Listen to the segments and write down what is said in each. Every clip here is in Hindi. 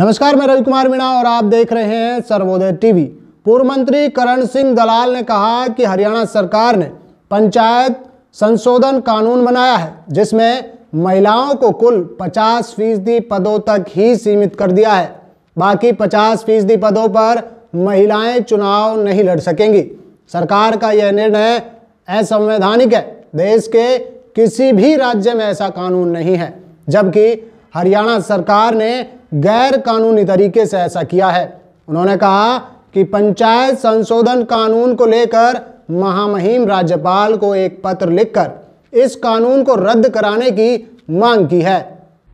नमस्कार, मैं रवि कुमार मीणा और आप देख रहे हैं सर्वोदय टीवी। पूर्व मंत्री करण सिंह दलाल ने कहा कि हरियाणा सरकार ने पंचायत संशोधन कानून बनाया है जिसमें महिलाओं को कुल 50% पदों तक ही सीमित कर दिया है। बाकी 50% पदों पर महिलाएं चुनाव नहीं लड़ सकेंगी। सरकार का यह निर्णय असंवैधानिक है। देश के किसी भी राज्य में ऐसा कानून नहीं है, जबकि हरियाणा सरकार ने गैर कानूनी तरीके से ऐसा किया है। उन्होंने कहा कि पंचायत संशोधन कानून को लेकर महामहिम राज्यपाल को एक पत्र लिखकर इस कानून को रद्द कराने की मांग की है।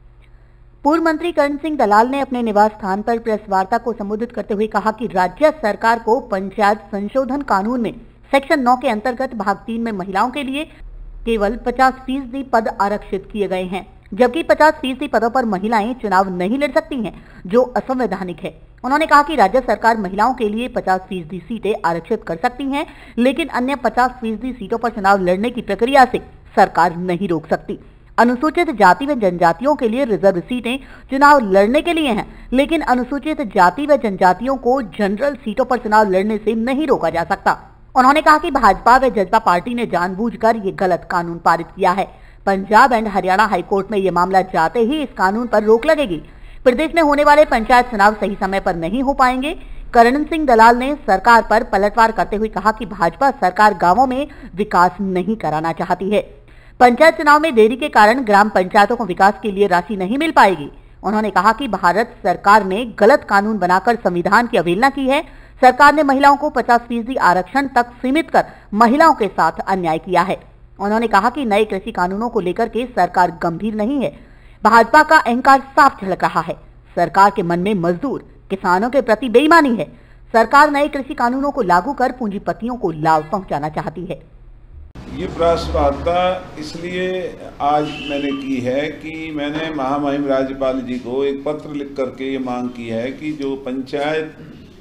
पूर्व मंत्री करण सिंह दलाल ने अपने निवास स्थान पर प्रेस वार्ता को संबोधित करते हुए कहा कि राज्य सरकार को पंचायत संशोधन कानून में सेक्शन 9 के अंतर्गत भाग 3 में महिलाओं के लिए केवल 50% पद आरक्षित किए गए हैं, जबकि 50% पदों पर महिलाएं चुनाव नहीं लड़ सकती हैं, जो असंवैधानिक है। उन्होंने कहा कि राज्य सरकार महिलाओं के लिए 50% सीटें आरक्षित कर सकती हैं, लेकिन अन्य 50% सीटों पर चुनाव लड़ने की प्रक्रिया से सरकार नहीं रोक सकती। अनुसूचित जाति व जनजातियों के लिए रिजर्व सीटें चुनाव लड़ने के लिए हैं, लेकिन अनुसूचित जाति व जनजातियों को जनरल सीटों पर चुनाव लड़ने से नहीं रोका जा सकता। उन्होंने कहा कि भाजपा व जसपा पार्टी ने जानबूझकर ये गलत कानून पारित किया है। पंजाब एंड हरियाणा हाईकोर्ट में ये मामला जाते ही इस कानून पर रोक लगेगी। प्रदेश में होने वाले पंचायत चुनाव सही समय पर नहीं हो पाएंगे। करण सिंह दलाल ने सरकार पर पलटवार करते हुए कहा कि भाजपा सरकार गांवों में विकास नहीं कराना चाहती है। पंचायत चुनाव में देरी के कारण ग्राम पंचायतों को विकास के लिए राशि नहीं मिल पाएगी। उन्होंने कहा कि भारत सरकार ने गलत कानून बनाकर संविधान की अवहेलना की है। सरकार ने महिलाओं को 50% आरक्षण तक सीमित कर महिलाओं के साथ अन्याय किया है। उन्होंने कहा कि नए कृषि कानूनों को लेकर के सरकार गंभीर नहीं है। भाजपा का अहंकार साफ झलक रहा है। सरकार के मन में मजदूर किसानों के प्रति बेईमानी है। सरकार नए कृषि कानूनों को लागू कर पूंजीपतियों को लाभ पहुंचाना चाहती है। ये प्रेस वार्ता इसलिए आज मैंने की है कि मैंने महामहिम राज्यपाल जी को एक पत्र लिख करके ये मांग की है कि जो पंचायत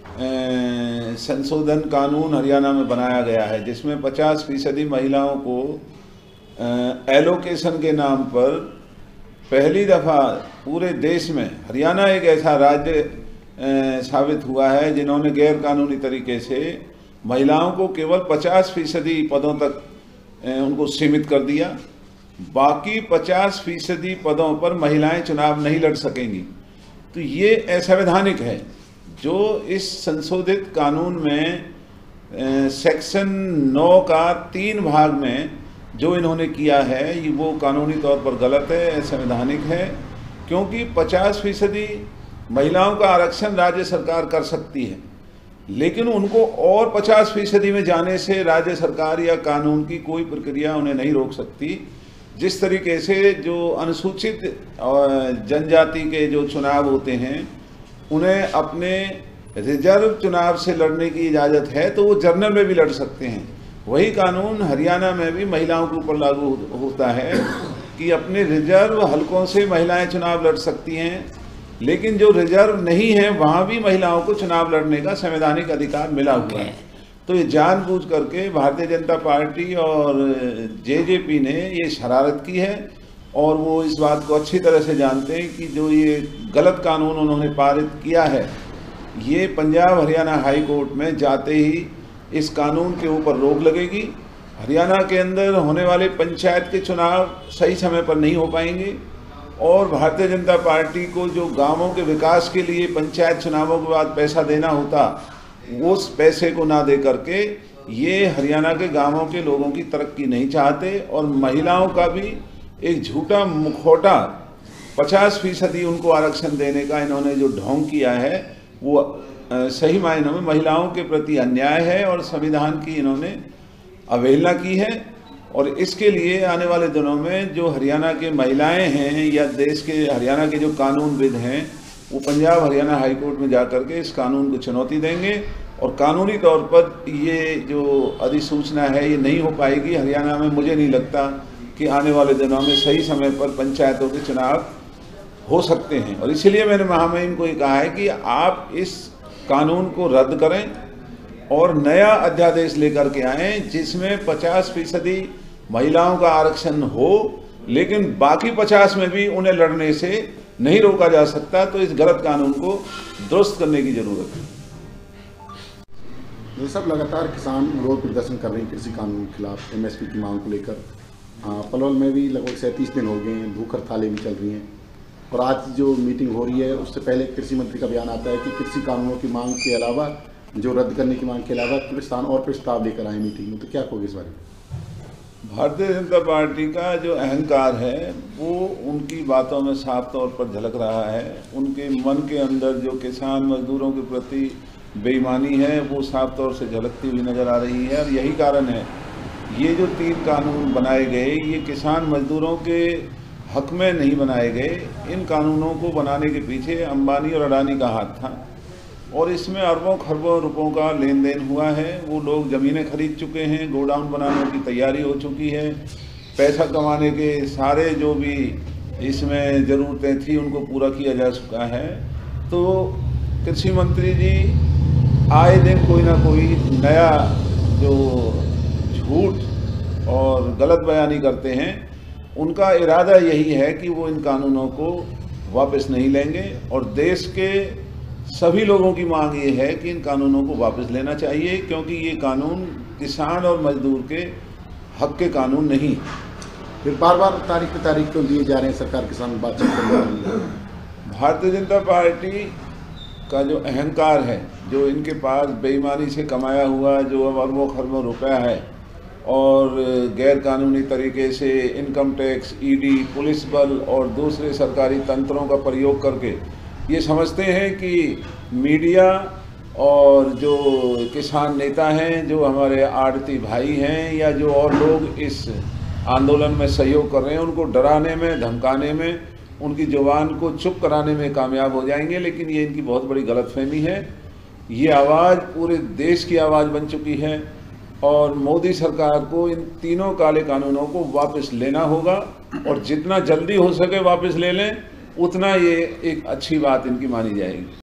संशोधन कानून हरियाणा में बनाया गया है, जिसमें 50% महिलाओं को एलोकेशन के नाम पर पहली दफ़ा पूरे देश में हरियाणा एक ऐसा राज्य साबित हुआ है जिन्होंने गैर कानूनी तरीके से महिलाओं को केवल 50% पदों तक उनको सीमित कर दिया। बाकी 50% पदों पर महिलाएं चुनाव नहीं लड़ सकेंगी। तो ये असंवैधानिक है। जो इस संशोधित कानून में सेक्शन 9 का 3 भाग में जो इन्होंने किया है, ये वो कानूनी तौर पर गलत है, असंवैधानिक है। क्योंकि 50% महिलाओं का आरक्षण राज्य सरकार कर सकती है, लेकिन उनको और 50% में जाने से राज्य सरकार या कानून की कोई प्रक्रिया उन्हें नहीं रोक सकती। जिस तरीके से जो अनुसूचित जनजाति के जो चुनाव होते हैं उन्हें अपने रिजर्व चुनाव से लड़ने की इजाज़त है, तो वो जनरल में भी लड़ सकते हैं। वही कानून हरियाणा में भी महिलाओं के ऊपर लागू होता है कि अपने रिजर्व हलकों से महिलाएं चुनाव लड़ सकती हैं, लेकिन जो रिजर्व नहीं है वहाँ भी महिलाओं को चुनाव लड़ने का संवैधानिक अधिकार मिला हुआ है। तो ये जानबूझ करके भारतीय जनता पार्टी और जेजेपी ने ये शरारत की है, और वो इस बात को अच्छी तरह से जानते हैं कि जो ये गलत कानून उन्होंने पारित किया है, ये पंजाब हरियाणा हाई कोर्ट में जाते ही इस कानून के ऊपर रोक लगेगी। हरियाणा के अंदर होने वाले पंचायत के चुनाव सही समय पर नहीं हो पाएंगे, और भारतीय जनता पार्टी को जो गांवों के विकास के लिए पंचायत चुनावों के बाद पैसा देना होता, उस पैसे को ना दे करके ये हरियाणा के गाँवों के लोगों की तरक्की नहीं चाहते, और महिलाओं का भी एक झूठा मुखौटा 50% उनको आरक्षण देने का इन्होंने जो ढोंग किया है, वो सही मायनों में महिलाओं के प्रति अन्याय है और संविधान की इन्होंने अवहेलना की है। और इसके लिए आने वाले दिनों में जो हरियाणा के महिलाएं हैं या देश के हरियाणा के जो कानूनविद हैं, वो पंजाब हरियाणा हाई कोर्ट में जा कर के इस कानून को चुनौती देंगे, और कानूनी तौर पर ये जो अधिसूचना है ये नहीं हो पाएगी। हरियाणा में मुझे नहीं लगता कि आने वाले दिनों में सही समय पर पंचायतों के चुनाव हो सकते हैं। और इसलिए मैंने महामहिम को ये कहा है कि आप इस कानून को रद्द करें और नया अध्यादेश लेकर के आएँ जिसमें 50% महिलाओं का आरक्षण हो, लेकिन बाकी 50 में भी उन्हें लड़ने से नहीं रोका जा सकता, तो इस गलत कानून को दुरुस्त करने की जरूरत है। ये सब लगातार किसान विरोध प्रदर्शन कर रहे हैं कृषि कानून के खिलाफ, एमएसपी की मांग को लेकर। पलवल में भी लगभग 37 दिन हो गए हैं, भूख हड़तालें भी चल रही हैं। और आज जो मीटिंग हो रही है उससे पहले कृषि मंत्री का बयान आता है कि कृषि कानूनों की मांग के अलावा, जो रद्द करने की मांग के अलावा किसान और प्रस्ताव लेकर आए मीटिंग में, तो क्या कहोगे इस बारे में? भारतीय जनता पार्टी का जो अहंकार है वो उनकी बातों में साफ तौर पर झलक रहा है। उनके मन के अंदर जो किसान मजदूरों के प्रति बेईमानी है वो साफ तौर से झलकती हुई नज़र आ रही है। और यही कारण है ये जो 3 कानून बनाए गए, ये किसान मजदूरों के हक में नहीं बनाए गए। इन कानूनों को बनाने के पीछे अंबानी और अडानी का हाथ था और इसमें अरबों खरबों रुपयों का लेन देन हुआ है। वो लोग ज़मीनें खरीद चुके हैं, गोडाउन बनाने की तैयारी हो चुकी है, पैसा कमाने के सारे जो भी इसमें ज़रूरतें थी उनको पूरा किया जा चुका है। तो कृषि मंत्री जी आए दिन कोई ना कोई नया जो झूठ और गलत बयानी करते हैं। उनका इरादा यही है कि वो इन कानूनों को वापस नहीं लेंगे और देश के सभी लोगों की मांग ये है कि इन कानूनों को वापस लेना चाहिए, क्योंकि ये कानून किसान और मजदूर के हक के कानून नहीं। फिर बार बार तारीख पे तारीख क्यों दिए जा रहे हैं? सरकार किसान बातचीत करने वाली है। भारतीय जनता पार्टी का जो अहंकार है, जो इनके पास बेईमानी से कमाया हुआ जो अरबों खरबों रुपया है और गैर कानूनी तरीके से इनकम टैक्स, ईडी, पुलिस बल और दूसरे सरकारी तंत्रों का प्रयोग करके ये समझते हैं कि मीडिया और जो किसान नेता हैं, जो हमारे आड़ती भाई हैं या जो और लोग इस आंदोलन में सहयोग कर रहे हैं, उनको डराने में, धमकाने में, उनकी जुबान को चुप कराने में कामयाब हो जाएंगे। लेकिन ये इनकी बहुत बड़ी गलतफहमी है। ये आवाज़ पूरे देश की आवाज़ बन चुकी है और मोदी सरकार को इन 3 काले कानूनों को वापस लेना होगा और जितना जल्दी हो सके वापस ले लें, उतना ये एक अच्छी बात इनकी मानी जाएगी।